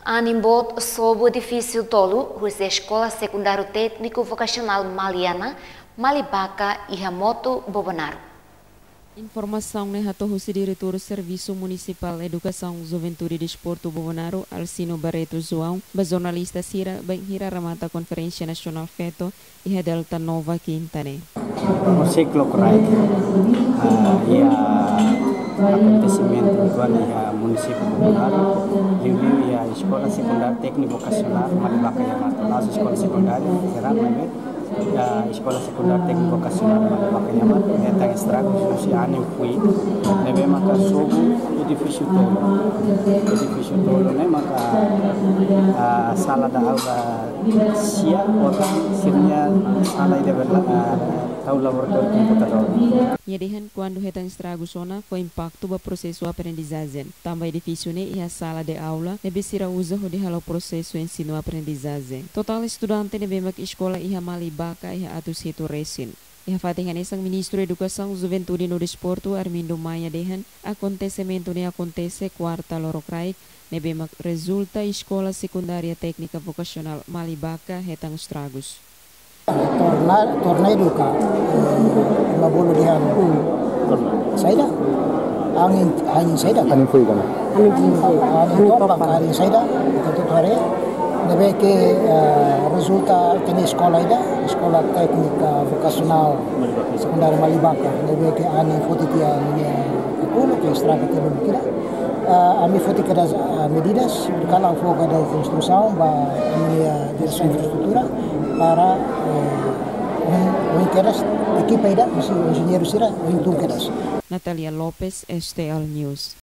Animbot sob o edifício tolo, a Escola Secundário Técnico Vocacional Maliana, Malibaca e Ramoto Bobonaro. Informação na Ratohusi Diretor do Serviço Municipal Educação, Juventude e Desporto Bobonaro, Alcino Barreto João, jornalista Sira, Benhira Ramata Conferência Nacional Feto e a Delta Nova Quintane. No ciclo correto, acontecimento do município Bobonaro, e a Escola Secundária Técnico Vocacional Malibaca e Ramoto. Nossa escola secundária será a Escola Secundária Técnico Vocacional Malibaca e Ramoto, está estrago se ano fui, neve maka sobo edifício tolo, né, maka a sala da aula sia orang sirnya sala de tahu laboratório computador. Nyedihan quando retan estrago sona foi impacto ba processo aprendizagem. Também edifício ne e a sala de aula nebe sira usa de halo processo ensino aprendizagem. Total estudante nebe mak escola iha Malibaca iha atus hitu resin. Iha fatihan isang Ministro Educação, Juventude no Desporto Armindo Maia dehan acontecimento ne acontece quarta lorocrai nebe mak resulta escola secundária técnica vocacional Malibaca hetang estragos. Tornado ka mabolo dihan saida angin saida Angin fui kana. angin topak angin saida itu hari nebe ke resulta kini sekolah sekolah teknik vocasional sekundar Malibaca nebe ke angin fotitia ni aku ke estraga ke kira ami foto kada medidas kalau foco kada instrução ba minha direção de infraestrutura para o interesse equipa ida engenheiro sira o intum kedas. Natalia Lopes, STL News.